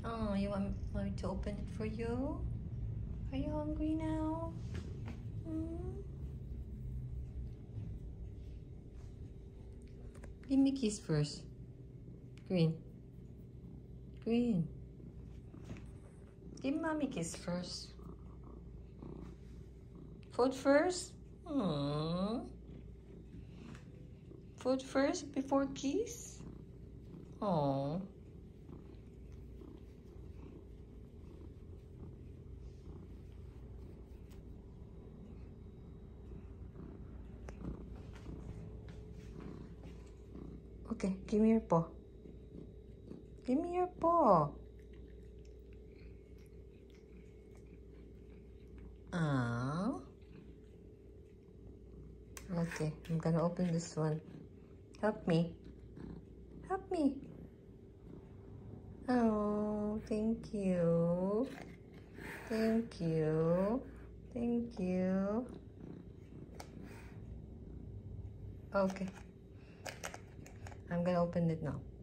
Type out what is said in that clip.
Oh, you want me to open it for you? Are you hungry now? Give me a kiss first. Green. Green. Give mommy a kiss first. Food first? Food first before kiss? Oh. Okay, give me your paw. Give me your paw. Oh. Okay, I'm gonna open this one. Help me. Help me. Oh, thank you. Thank you. Thank you. Okay. I'm gonna open it now.